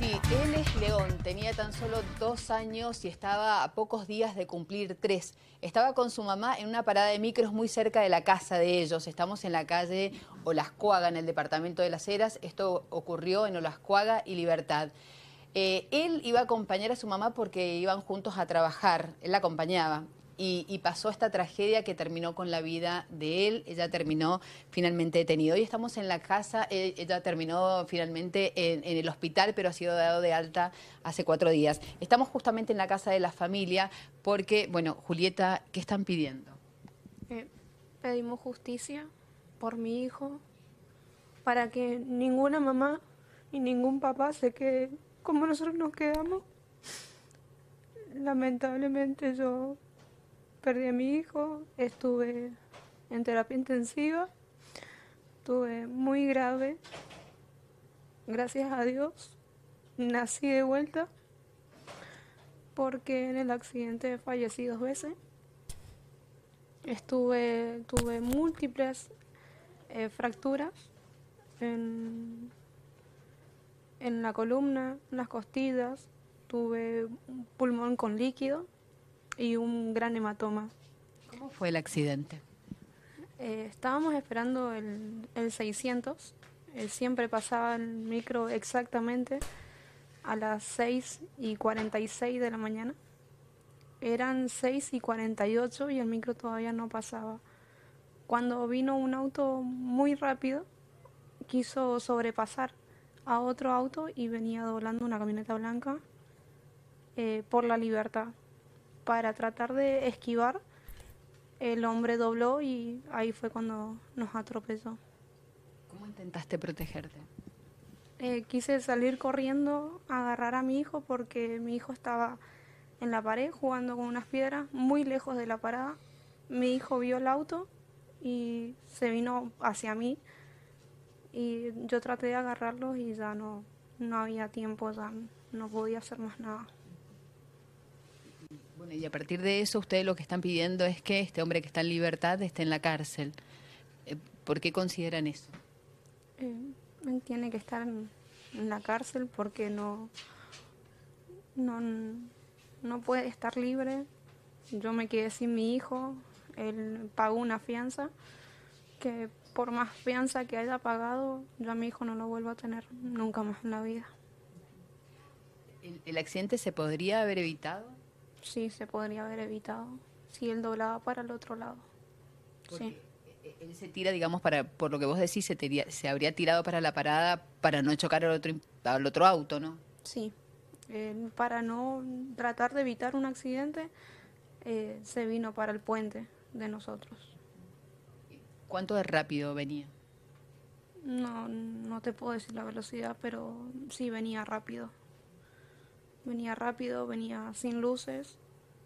Sí, él es León, tenía tan solo 2 años y estaba a pocos días de cumplir 3. Estaba con su mamá en una parada de micros muy cerca de la casa de ellos. Estamos en la calle Olascuaga, en el departamento de Las Heras. Esto ocurrió en Olascuaga y Libertad. Él iba a acompañar a su mamá porque iban juntos a trabajar, él la acompañaba. Y pasó esta tragedia que terminó con la vida de él. Ella terminó finalmente detenida. Hoy estamos en la casa, ella terminó finalmente en el hospital, pero ha sido dado de alta hace 4 días. Estamos justamente en la casa de la familia porque, bueno, Julieta, ¿qué están pidiendo? Pedimos justicia por mi hijo, para que ninguna mamá y ningún papá se quede como nosotros nos quedamos. Lamentablemente yo perdí a mi hijo, estuve en terapia intensiva, estuve muy grave. Gracias a Dios nací de vuelta, porque en el accidente fallecí 2 veces. Tuve múltiples fracturas en la columna, en las costillas, tuve un pulmón con líquido y un gran hematoma. ¿Cómo fue el accidente? Estábamos esperando el 600, siempre pasaba el micro exactamente a las 6:46 de la mañana. Eran 6:48 y el micro todavía no pasaba. Cuando vino un auto muy rápido, quiso sobrepasar a otro auto y venía doblando una camioneta blanca por la Libertad. Para tratar de esquivar, el hombre dobló y ahí fue cuando nos atropelló. ¿Cómo intentaste protegerte? Quise salir corriendo a agarrar a mi hijo porque mi hijo estaba en la pared jugando con unas piedras muy lejos de la parada. Mi hijo vio el auto y se vino hacia mí y yo traté de agarrarlo y ya no había tiempo, ya no podía hacer más nada. Bueno, y a partir de eso, ustedes lo que están pidiendo es que este hombre que está en libertad esté en la cárcel. ¿Por qué consideran eso? Él tiene que estar en la cárcel porque no, no puede estar libre. Yo me quedé sin mi hijo, él pagó una fianza, que por más fianza que haya pagado, yo a mi hijo no lo vuelvo a tener nunca más en la vida. ¿El accidente se podría haber evitado? Sí, se podría haber evitado si él doblaba para el otro lado. Sí. Porque él se tira, digamos, por lo que vos decís, se habría tirado para la parada para no chocar al otro auto, ¿no? Sí, para no tratar de evitar un accidente, se vino para el puente de nosotros. ¿Cuánto de rápido venía? No te puedo decir la velocidad, pero sí venía rápido. Venía rápido, venía sin luces.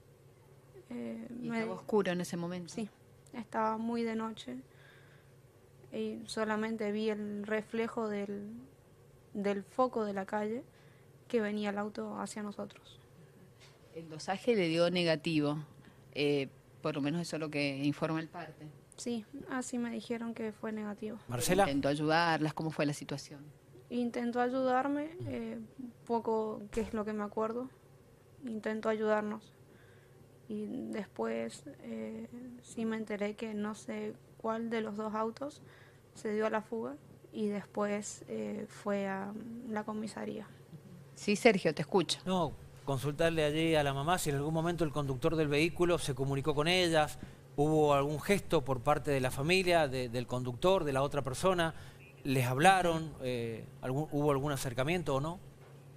¿Y estaba oscuro en ese momento? Sí, estaba muy de noche y solamente vi el reflejo del foco de la calle que venía el auto hacia nosotros. El dosaje le dio negativo, por lo menos eso es lo que informa el parte. Sí, así me dijeron que fue negativo. Marcela. ¿Intentó ayudarlas? ¿Cómo fue la situación? Intentó ayudarme, poco que es lo que me acuerdo, intentó ayudarnos. Y después sí me enteré que no sé cuál de los 2 autos se dio a la fuga y después fue a la comisaría. Sí, Sergio, te escucho. No, consultarle allí a la mamá si en algún momento el conductor del vehículo se comunicó con ellas, hubo algún gesto por parte de la familia, del conductor, de la otra persona, les hablaron, hubo algún acercamiento o no.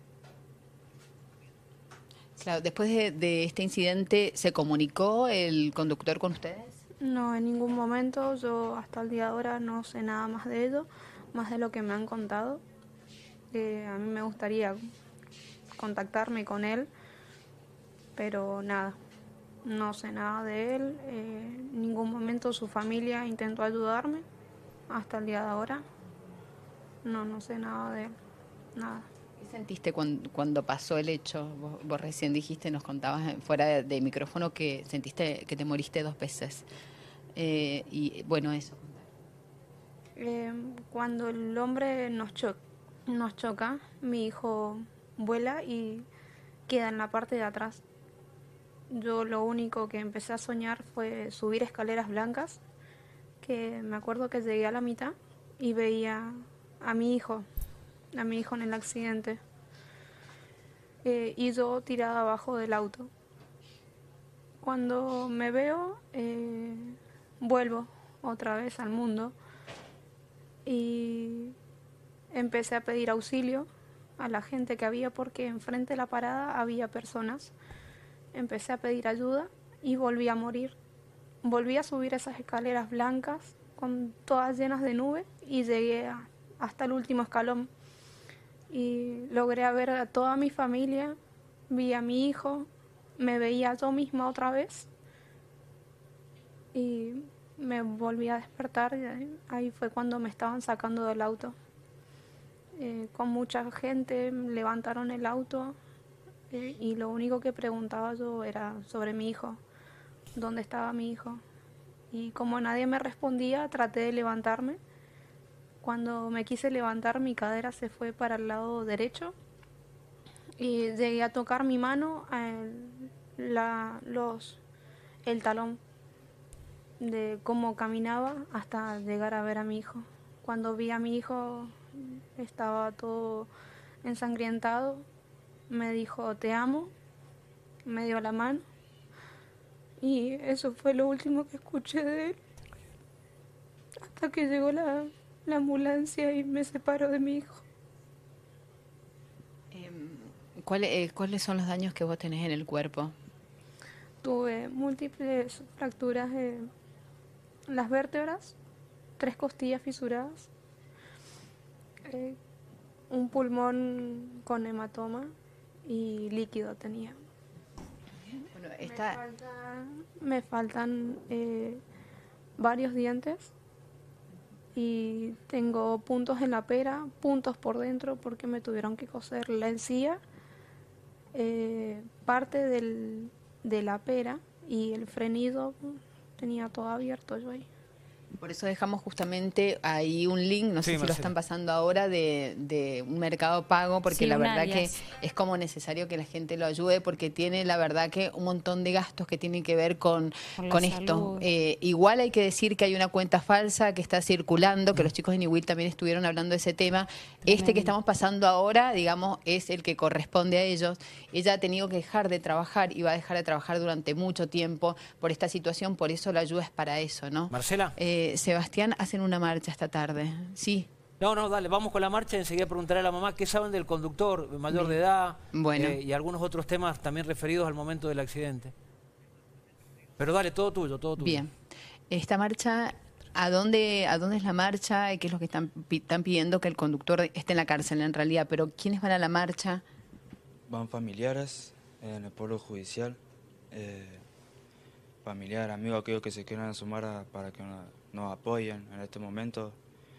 Claro, después de este incidente, ¿se comunicó el conductor con ustedes? No, en ningún momento. Yo hasta el día de ahora no sé nada más de ello, más de lo que me han contado. A mí me gustaría contactarme con él, pero nada, no sé nada de él. En ningún momento su familia intentó ayudarme hasta el día de ahora. No sé nada de él, nada. ¿Qué sentiste cuando pasó el hecho? Vos recién dijiste, nos contabas fuera de micrófono que sentiste que te moriste 2 veces. Y bueno, eso. Cuando el hombre nos choca, mi hijo vuela y queda en la parte de atrás. Yo lo único que empecé a soñar fue subir escaleras blancas, que me acuerdo que llegué a la mitad y veía a mi hijo en el accidente, y yo tirada abajo del auto. Cuando me veo, vuelvo otra vez al mundo y empecé a pedir auxilio a la gente que había, porque enfrente de la parada había personas. Empecé a pedir ayuda y volví a morir. Volví a subir esas escaleras blancas con todas llenas de nubes y llegué hasta el último escalón. Y logré ver a toda mi familia, vi a mi hijo, me veía yo misma otra vez y me volví a despertar. Y ahí fue cuando me estaban sacando del auto. Con mucha gente levantaron el auto, y lo único que preguntaba yo era sobre mi hijo, dónde estaba mi hijo. Y como nadie me respondía, traté de levantarme. Cuando me quise levantar, mi cadera se fue para el lado derecho y llegué a tocar mi mano, el talón de cómo caminaba hasta llegar a ver a mi hijo. Cuando vi a mi hijo, estaba todo ensangrientado. Me dijo, te amo, me dio la mano y eso fue lo último que escuché de él, hasta que llegó la ambulancia y me separó de mi hijo. ¿Cuáles son los daños que vos tenés en el cuerpo? Tuve múltiples fracturas de las vértebras, 3 costillas fisuradas, un pulmón con hematoma y líquido tenía. Bueno, Me faltan varios dientes y tengo puntos en la pera, puntos por dentro porque me tuvieron que coser la encía, parte de la pera y el frenido tenía todo abierto yo ahí. Por eso dejamos justamente ahí un link, no sé si Marcela, lo están pasando ahora, de un Mercado Pago, porque Sí, la un verdad alias. que es como necesario que la gente lo ayude, porque tiene la verdad que un montón de gastos que tienen que ver con la esto. salud. Igual hay que decir que hay una cuenta falsa que está circulando, que los chicos de Niwil también estuvieron hablando de ese tema. Este que estamos pasando ahora, digamos, es el que corresponde a ellos. Ella ha tenido que dejar de trabajar y va a dejar de trabajar durante mucho tiempo por esta situación, por eso la ayuda es para eso, ¿no? Marcela. Sebastián, hacen una marcha esta tarde, ¿sí? No, dale, vamos con la marcha. Enseguida preguntaré a la mamá qué saben del conductor mayor de edad, Bueno. Y algunos otros temas también referidos al momento del accidente. Pero dale, todo tuyo, todo tuyo. Bien. Esta marcha, ¿a dónde es la marcha? ¿Qué es lo que están pidiendo? Que el conductor esté en la cárcel en realidad, pero ¿quiénes van a la marcha? Van familiares en el pueblo judicial, familiares, amigos, aquellos que se quieran sumar para que nos apoyen en este momento.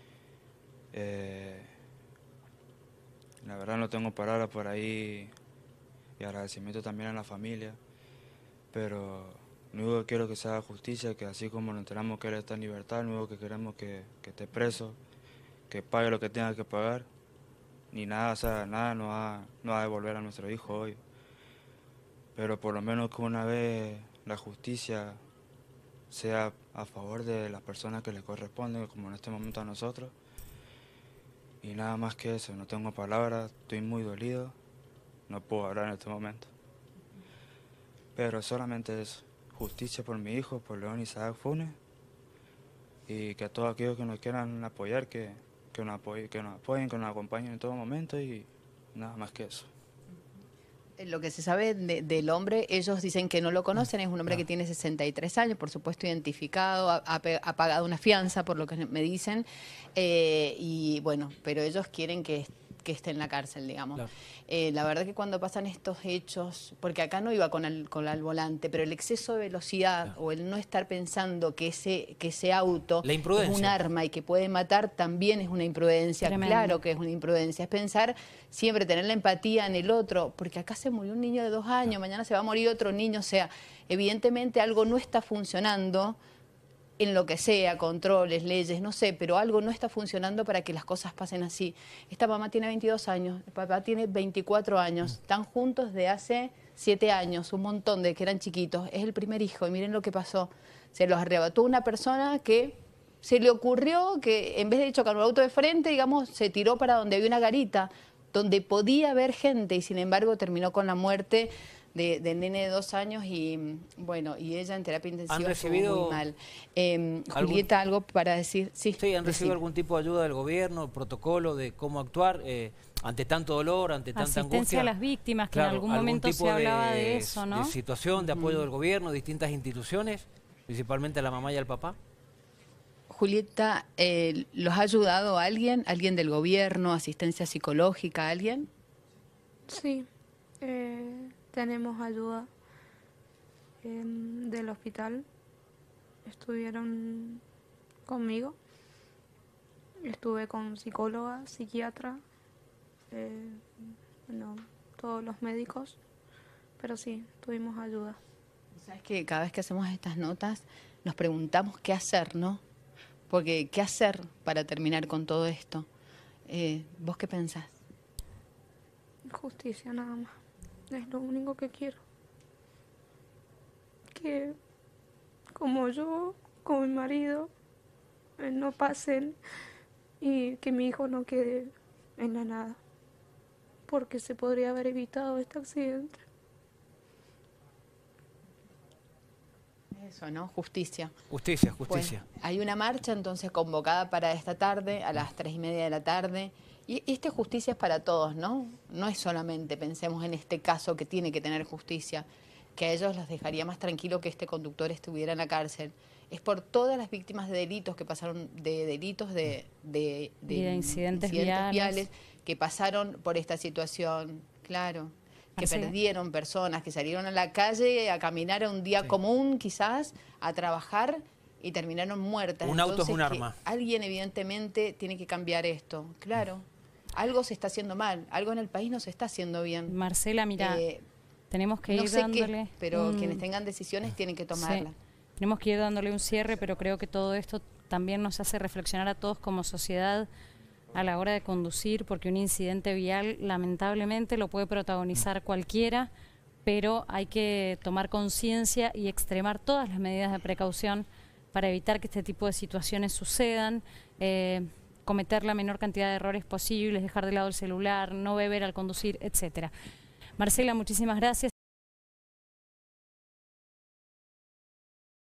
La verdad no tengo palabras por ahí y agradecimiento también a la familia, pero lo único que quiero es que se haga justicia, que así como nos enteramos que él está en libertad, lo único que queremos es que esté preso, que pague lo que tenga que pagar, ni nada, o sea, nada nos va a devolver a nuestro hijo hoy, pero por lo menos que una vez la justicia sea a favor de las personas que le corresponden, como en este momento a nosotros. Y nada más que eso, no tengo palabras, estoy muy dolido, no puedo hablar en este momento. Pero solamente eso, justicia por mi hijo, por León Isaac Funes, y que a todos aquellos que nos quieran apoyar, que nos apoyen, que nos acompañen en todo momento, y nada más que eso. Lo que se sabe del hombre, ellos dicen que no lo conocen, es un hombre que tiene 63 años, por supuesto identificado, ha pagado una fianza, por lo que me dicen, y bueno, pero ellos quieren que esté en la cárcel, digamos. Claro. La verdad que cuando pasan estos hechos, porque acá no iba con el volante, pero el exceso de velocidad o el no estar pensando que ese auto La es imprudencia. un arma y que puede matar, también es una imprudencia. Tremendo. Claro que es una imprudencia, es pensar siempre, tener la empatía en el otro, porque acá se murió un niño de 2 años, mañana se va a morir otro niño, o sea, evidentemente algo no está funcionando. en lo que sea, controles, leyes, no sé, pero algo no está funcionando para que las cosas pasen así. Esta mamá tiene 22 años, el papá tiene 24 años, están juntos de hace 7 años, un montón de que eran chiquitos, es el primer hijo y miren lo que pasó. Se los arrebató una persona que se le ocurrió que en vez de chocar un auto de frente, digamos, se tiró para donde había una garita, donde podía haber gente y sin embargo terminó con la muerte del nene de 2 años y bueno, y ella en terapia intensiva ¿Han recibido estuvo muy mal. Julieta, ¿algo para decir? Sí, ¿han recibido algún tipo de ayuda del gobierno, protocolo de cómo actuar ante tanto dolor, ante tanta angustia? Asistencia a las víctimas, que en algún momento se hablaba de eso, ¿no? De situación, de apoyo del gobierno, distintas instituciones, principalmente a la mamá y al papá. Julieta, ¿los ha ayudado alguien? ¿Alguien del gobierno? ¿Asistencia psicológica? ¿Alguien? Sí, tenemos ayuda del hospital. Estuvieron conmigo. Estuve con psicóloga, psiquiatra, bueno, todos los médicos. Pero sí, tuvimos ayuda. Sabes que cada vez que hacemos estas notas nos preguntamos qué hacer, ¿no? Porque ¿qué hacer para terminar con todo esto? ¿Vos qué pensás? Justicia nada más. Es lo único que quiero. Que como yo, como mi marido, no pasen y que mi hijo no quede en la nada. Porque se podría haber evitado este accidente. Eso, ¿no? Justicia. Justicia, justicia. Pues, hay una marcha entonces convocada para esta tarde, a las 3:30 de la tarde. Y esta justicia es para todos, ¿no? No es solamente, pensemos en este caso que tiene que tener justicia, que a ellos los dejaría más tranquilo que este conductor estuviera en la cárcel. Es por todas las víctimas de delitos que pasaron, de delitos de incidentes viales, que pasaron por esta situación, claro. Que Marcela. Perdieron personas, que salieron a la calle a caminar a un día común quizás, a trabajar y terminaron muertas. Un auto es Entonces, un arma. Alguien evidentemente tiene que cambiar esto, claro. Algo se está haciendo mal, algo en el país no se está haciendo bien. Marcela, mira, tenemos que no ir sé dándole... qué, pero quienes tengan decisiones tienen que tomarlas. Sí. Tenemos que ir dándole un cierre, pero creo que todo esto también nos hace reflexionar a todos como sociedad a la hora de conducir, porque un incidente vial lamentablemente lo puede protagonizar cualquiera, pero hay que tomar conciencia y extremar todas las medidas de precaución para evitar que este tipo de situaciones sucedan, cometer la menor cantidad de errores posibles, dejar de lado el celular, no beber al conducir, etcétera. Marcela, muchísimas gracias.